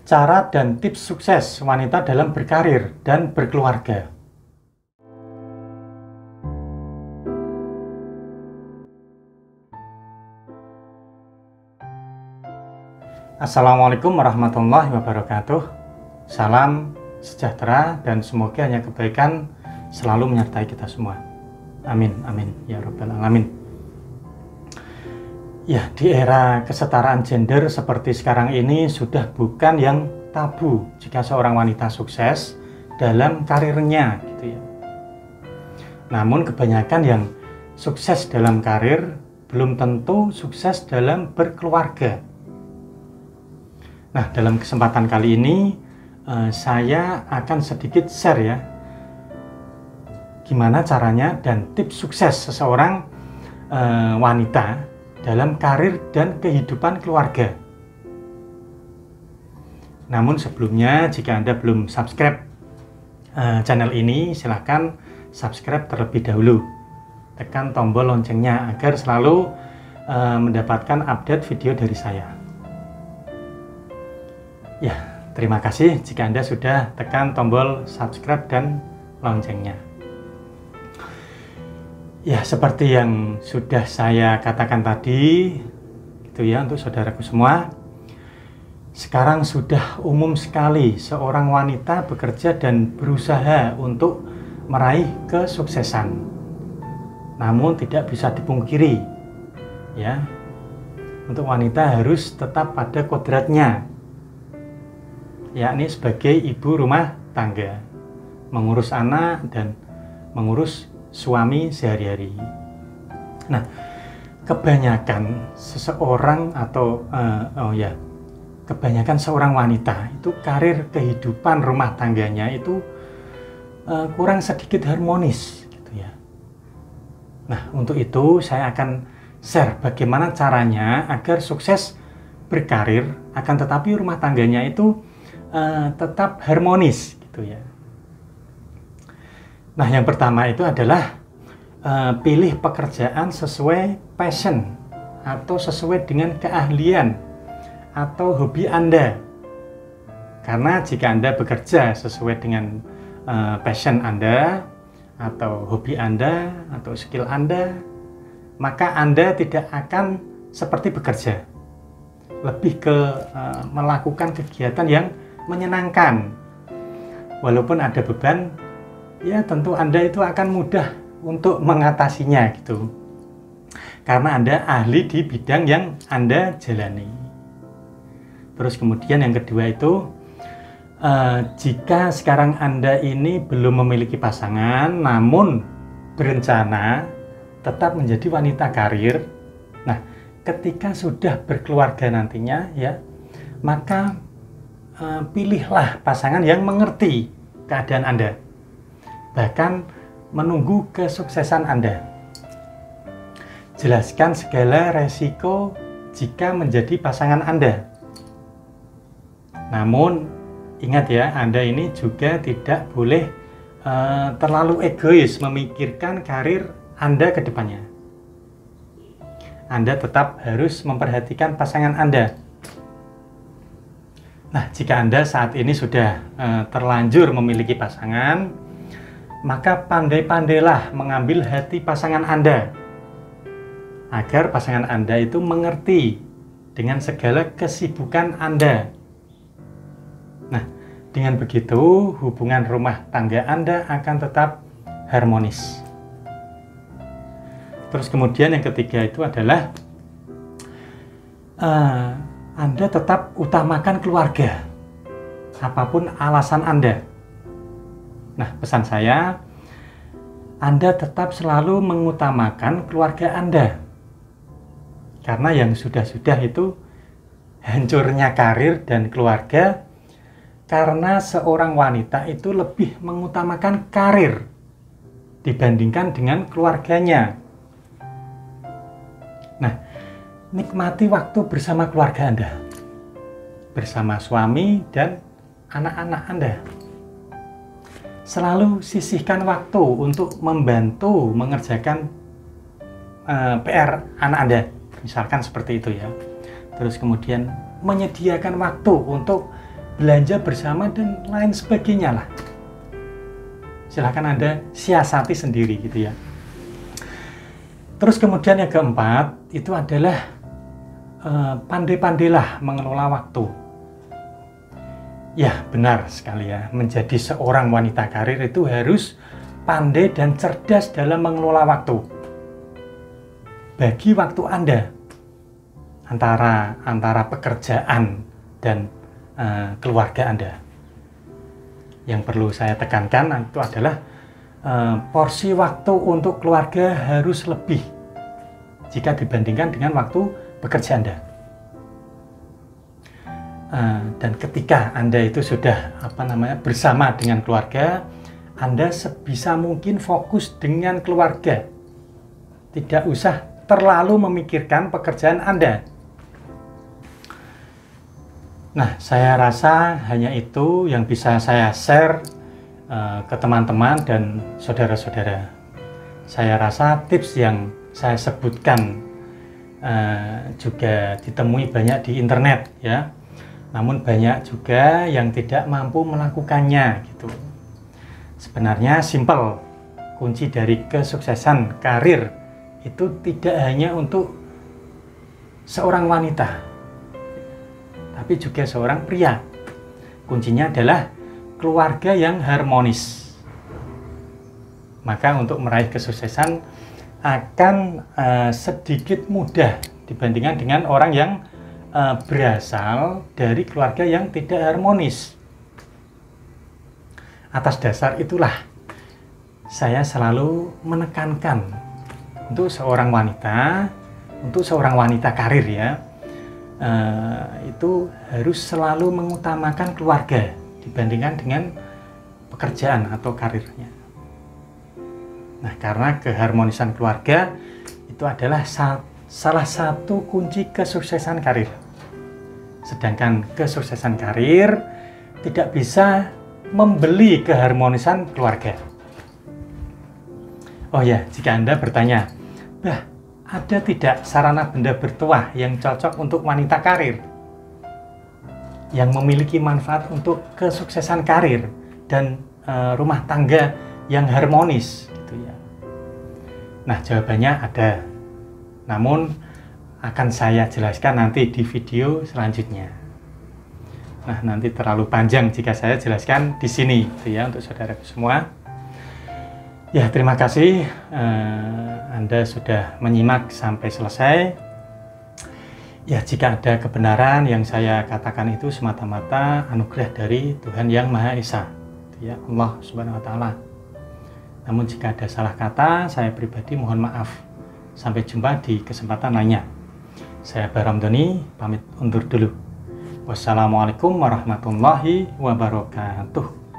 Cara dan tips sukses wanita dalam berkarir dan berkeluarga. Assalamualaikum warahmatullahi wabarakatuh. Salam sejahtera dan semoga hanya kebaikan selalu menyertai kita semua. Amin, amin, ya rabbal alamin. Ya, di era kesetaraan gender seperti sekarang ini sudah bukan yang tabu jika seorang wanita sukses dalam karirnya gitu ya. Namun kebanyakan yang sukses dalam karir belum tentu sukses dalam berkeluarga. Nah, dalam kesempatan kali ini saya akan sedikit share ya gimana caranya dan tips sukses seseorang wanita dalam karir dan kehidupan keluarga. Namun sebelumnya, jika Anda belum subscribe channel ini, silahkan subscribe terlebih dahulu. Tekan tombol loncengnya agar selalu mendapatkan update video dari saya. Ya, terima kasih jika Anda sudah tekan tombol subscribe dan loncengnya. Ya, seperti yang sudah saya katakan tadi, gitu ya, untuk saudaraku semua, sekarang sudah umum sekali seorang wanita bekerja dan berusaha untuk meraih kesuksesan. Namun tidak bisa dipungkiri, ya, untuk wanita harus tetap pada kodratnya, yakni sebagai ibu rumah tangga, mengurus anak dan mengurus suami sehari-hari. Nah, kebanyakan seseorang atau kebanyakan seorang wanita itu karir kehidupan rumah tangganya itu kurang sedikit harmonis gitu ya. Nah, untuk itu saya akan share bagaimana caranya agar sukses berkarir akan tetapi rumah tangganya itu tetap harmonis gitu ya. Nah, yang pertama itu adalah pilih pekerjaan sesuai passion atau sesuai dengan keahlian atau hobi Anda. Karena jika Anda bekerja sesuai dengan passion Anda atau hobi Anda atau skill Anda, maka Anda tidak akan seperti bekerja. Lebih ke melakukan kegiatan yang menyenangkan. Walaupun ada beban, ya tentu Anda itu akan mudah untuk mengatasinya gitu. Karena Anda ahli di bidang yang Anda jalani. Terus kemudian yang kedua itu, jika sekarang Anda ini belum memiliki pasangan, namun berencana tetap menjadi wanita karir, nah ketika sudah berkeluarga nantinya ya, maka pilihlah pasangan yang mengerti keadaan Anda. Bahkan menunggu kesuksesan Anda. Jelaskan segala resiko jika menjadi pasangan Anda. Namun ingat ya, Anda ini juga tidak boleh terlalu egois memikirkan karir Anda ke depannya. Anda tetap harus memperhatikan pasangan Anda. Nah, jika Anda saat ini sudah terlanjur memiliki pasangan, maka pandai-pandailah mengambil hati pasangan Anda agar pasangan Anda itu mengerti dengan segala kesibukan Anda. Nah, dengan begitu hubungan rumah tangga Anda akan tetap harmonis. Terus kemudian yang ketiga itu adalah Anda tetap utamakan keluarga, apapun alasan Anda. Nah, pesan saya, Anda tetap selalu mengutamakan keluarga Anda. Karena yang sudah-sudah itu hancurnya karir dan keluarga karena seorang wanita itu lebih mengutamakan karir dibandingkan dengan keluarganya. Nah, nikmati waktu bersama keluarga Anda, bersama suami dan anak-anak Anda. Selalu sisihkan waktu untuk membantu mengerjakan PR anak Anda, misalkan seperti itu ya. Terus kemudian menyediakan waktu untuk belanja bersama, dan lain sebagainya lah. Silahkan Anda siasati sendiri gitu ya. Terus kemudian yang keempat itu adalah pandai-pandailah mengelola waktu. Ya, benar sekali ya, menjadi seorang wanita karir itu harus pandai dan cerdas dalam mengelola waktu. Bagi waktu Anda antara pekerjaan dan keluarga Anda. Yang perlu saya tekankan itu adalah porsi waktu untuk keluarga harus lebih jika dibandingkan dengan waktu bekerja Anda. Dan ketika Anda itu sudah bersama dengan keluarga, Anda sebisa mungkin fokus dengan keluarga. Tidak usah terlalu memikirkan pekerjaan Anda. Nah, saya rasa hanya itu yang bisa saya share ke teman-teman dan saudara-saudara. Saya rasa tips yang saya sebutkan juga ditemui banyak di internet ya. Namun banyak juga yang tidak mampu melakukannya gitu. Sebenarnya simpel. Kunci dari kesuksesan karir itu tidak hanya untuk seorang wanita, tapi juga seorang pria. Kuncinya adalah keluarga yang harmonis. Maka untuk meraih kesuksesan akan sedikit mudah dibandingkan dengan orang yang berasal dari keluarga yang tidak harmonis. Atas dasar itulah saya selalu menekankan untuk seorang wanita karir ya, itu harus selalu mengutamakan keluarga dibandingkan dengan pekerjaan atau karirnya. Nah, karena keharmonisan keluarga itu adalah salah satu kunci kesuksesan karir. Sedangkan kesuksesan karir tidak bisa membeli keharmonisan keluarga. Oh ya, jika Anda bertanya, "Bah, ada tidak sarana benda bertuah yang cocok untuk wanita karir? Yang memiliki manfaat untuk kesuksesan karir dan rumah tangga yang harmonis?" Gitu ya. Nah, jawabannya ada. Namun akan saya jelaskan nanti di video selanjutnya. Nah, nanti terlalu panjang jika saya jelaskan di sini, gitu ya, untuk saudaraku semua. Ya, terima kasih Anda sudah menyimak sampai selesai. Ya, jika ada kebenaran yang saya katakan itu semata-mata anugerah dari Tuhan Yang Maha Esa, gitu ya, Allah Subhanahu wa Ta'ala. Namun jika ada salah kata, saya pribadi mohon maaf. Sampai jumpa di kesempatan lainnya. Saya Baramdhani, pamit undur dulu. Wassalamualaikum warahmatullahi wabarakatuh.